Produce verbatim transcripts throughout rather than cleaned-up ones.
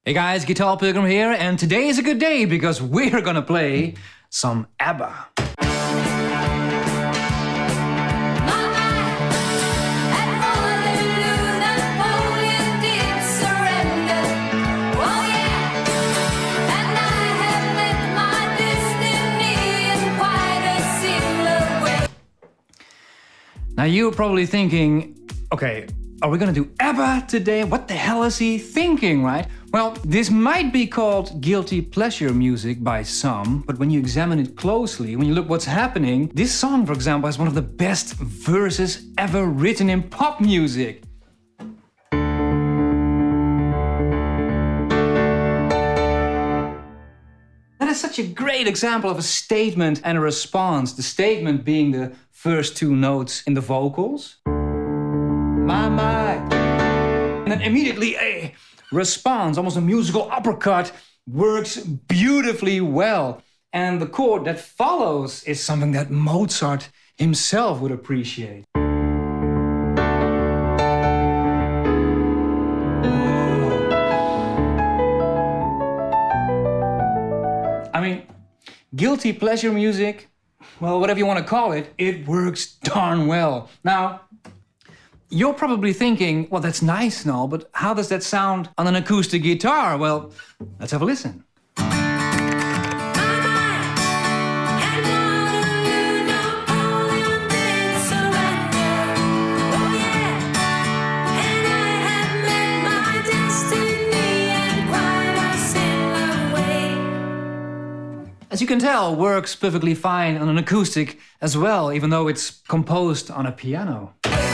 Hey guys, Guitar Pilgrim here, and today is a good day because we're gonna play some ABBA. Now you're probably thinking, okay, are we gonna do ABBA today? What the hell is he thinking, right? Well, this might be called guilty pleasure music by some, but when you examine it closely, when you look what's happening, this song, for example, has one of the best verses ever written in pop music. That is such a great example of a statement and a response. The statement being the first two notes in the vocals. My, my. And then immediately a response, almost a musical uppercut, works beautifully well. And the chord that follows is something that Mozart himself would appreciate. I mean, guilty pleasure music, well, whatever you want to call it, it works darn well. Now, you're probably thinking, well, that's nice and all, but how does that sound on an acoustic guitar? Well, let's have a listen. As you can tell, works perfectly fine on an acoustic as well, even though it's composed on a piano.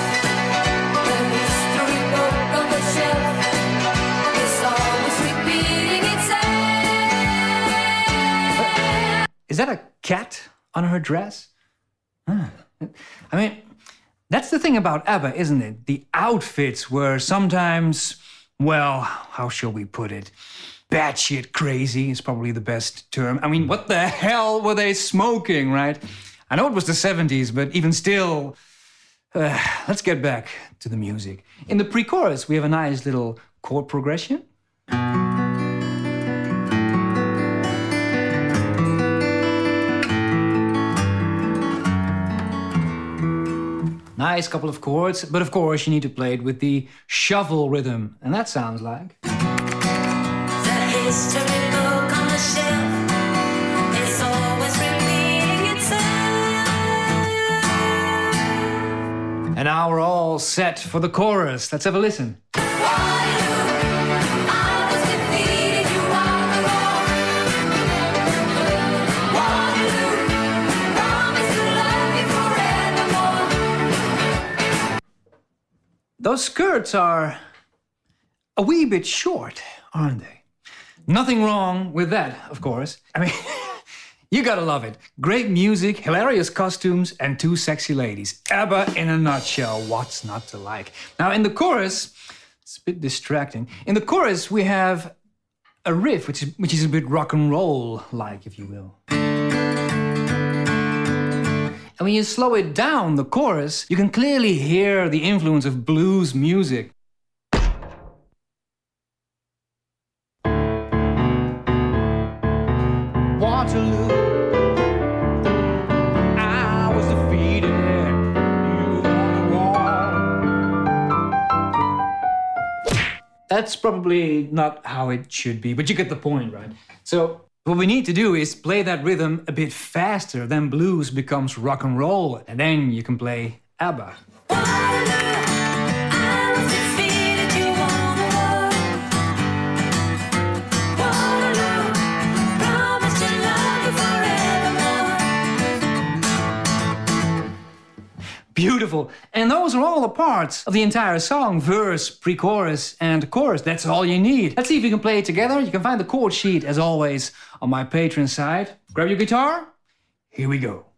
Is that a cat on her dress? Huh. I mean, that's the thing about ABBA, isn't it? The outfits were sometimes, well, how shall we put it? Batshit crazy is probably the best term. I mean, what the hell were they smoking, right? I know it was the seventies, but even still, uh, let's get back to the music. In the pre-chorus, we have a nice little chord progression. Nice couple of chords, but of course you need to play it with the shuffle rhythm, and that sounds like... History book on the shelf is always repeating itself. And now we're all set for the chorus. Let's have a listen. Waterloo, I was defeated, you are the wrong. Waterloo, promise to love you forevermore. Those skirts are a wee bit short, aren't they? Nothing wrong with that, of course. I mean, you gotta love it. Great music, hilarious costumes, and two sexy ladies. ABBA in a nutshell, what's not to like? Now in the chorus, it's a bit distracting. In the chorus we have a riff, which is, which is a bit rock and roll-like, if you will. And when you slow it down, the chorus, you can clearly hear the influence of blues music. Waterloo, I was defeated, you on the wall. That's probably not how it should be, but you get the point, right? So what we need to do is play that rhythm a bit faster, then blues becomes rock and roll, and then you can play ABBA. Beautiful. And those are all the parts of the entire song. Verse, pre-chorus, and chorus. That's all you need. Let's see if we can play it together. You can find the chord sheet, as always, on my Patreon site. Grab your guitar. Here we go.